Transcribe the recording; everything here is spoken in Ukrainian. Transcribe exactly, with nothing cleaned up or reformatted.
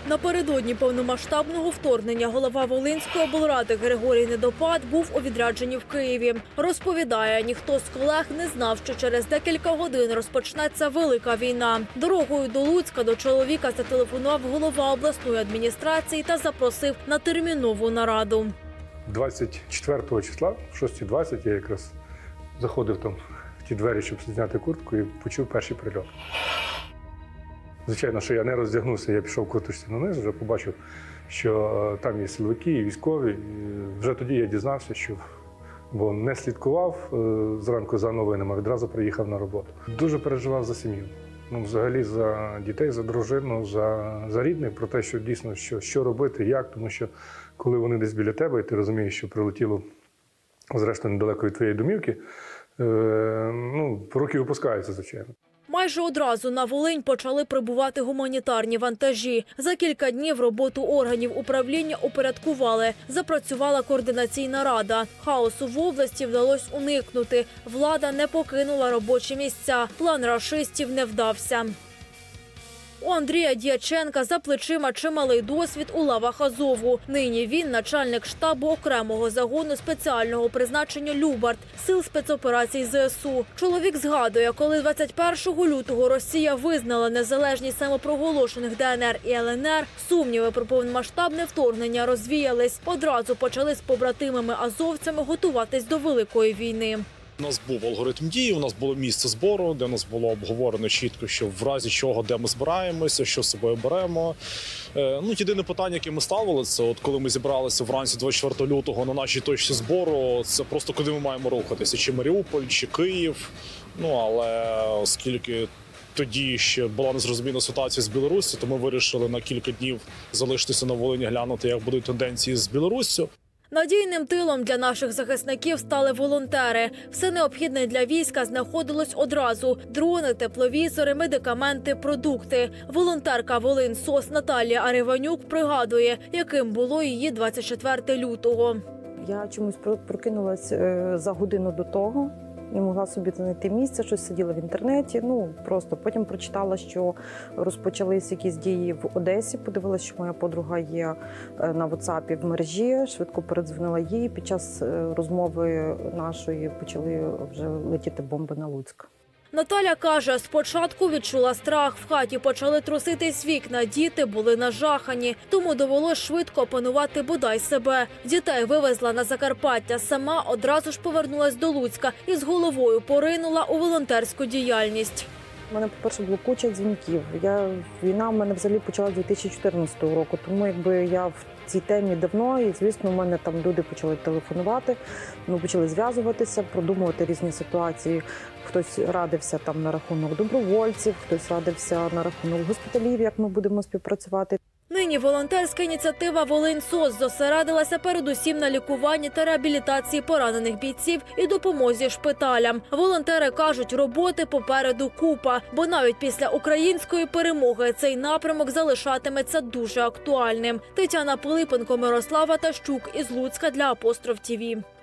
Напередодні повномасштабного вторгнення голова Волинської облради Григорій Недопад був у відрядженні в Києві. Розповідає, ніхто з колег не знав, що через декілька годин розпочнеться велика війна. Дорогою до Луцька до чоловіка зателефонував голова обласної адміністрації та запросив на термінову нараду. двадцять четвертого числа, в шостій двадцять, я якраз заходив там в ті двері, щоб зняти куртку, і почув перший прильот. Звичайно, що я не роздягнувся, я пішов курточці наниз, вже побачив, що там є силовики і військові. І вже тоді я дізнався, що, бо не слідкував зранку за новинами, відразу приїхав на роботу. Дуже переживав за сім'ю. Ну, взагалі за дітей, за дружину, за, за рідних, про те, що дійсно, що, що робити, як, тому що коли вони десь біля тебе, і ти розумієш, що прилетіло, зрештою, недалеко від твоєї домівки, е, ну, руки опускаються, звичайно. Майже одразу на Волинь почали прибувати гуманітарні вантажі. За кілька днів роботу органів управління упорядкували. Запрацювала координаційна рада. Хаосу в області вдалося уникнути. Влада не покинула робочі місця. План рашистів не вдався. У Андрія Дяченка за плечима чималий досвід у лавах Азову. Нині він начальник штабу окремого загону спеціального призначення «Любард» сил спецоперацій ЗСУ. Чоловік згадує, коли двадцять першого лютого Росія визнала незалежність самопроголошених ДНР і ЛНР, сумніви про повномасштабне вторгнення розвіялись. Одразу почали з побратимами-азовцями готуватись до великої війни. У нас був алгоритм дії, у нас було місце збору, де у нас було обговорено чітко, що в разі чого, де ми збираємося, що з собою беремо. Е, ну, єдине питання, яке ми ставили, це от коли ми зібралися вранці двадцять четвертого лютого на нашій точці збору, це просто куди ми маємо рухатися, чи Маріуполь, чи Київ. Ну, але оскільки тоді ще була незрозуміла ситуація з Білоруссю, то ми вирішили на кілька днів залишитися на Волині, глянути, як будуть тенденції з Білоруссю. Надійним тилом для наших захисників стали волонтери. Все необхідне для війська знаходилось одразу – дрони, тепловізори, медикаменти, продукти. Волонтерка Волинь-СОС Наталія Ариванюк пригадує, яким було її двадцять четвертого лютого. Я чомусь прокинулась за годину до того. Не могла собі знайти місце, щось сиділа в інтернеті. Ну, просто потім прочитала, що розпочались якісь дії в Одесі. Подивилася, що моя подруга є на WhatsApp в мережі. Швидко передзвонила їй. Під час розмови нашої почали вже летіти бомби на Луцьк. Наталя каже, спочатку відчула страх. В хаті почали труситись вікна, діти були нажахані. Тому довелось швидко опанувати бодай себе. Дітей вивезла на Закарпаття. Сама одразу ж повернулась до Луцька і з головою поринула у волонтерську діяльність. У мене, по-перше, було куча дзвінків. Я, війна в мене взагалі почалася з дві тисячі чотирнадцятого року, тому якби я в цій темі давно, і, звісно, у мене там люди почали телефонувати, ми почали зв'язуватися, продумувати різні ситуації. Хтось радився там на рахунок добровольців, хтось радився на рахунок госпіталів, як ми будемо співпрацювати. Нині волонтерська ініціатива «Волинь-СОС» зосередилася передусім на лікуванні та реабілітації поранених бійців і допомозі шпиталям. Волонтери кажуть, роботи попереду купа, бо навіть після української перемоги цей напрямок залишатиметься дуже актуальним. Тетяна Пилипенко, Мирослава Тащук із Луцька для Апостроф ТІВІ.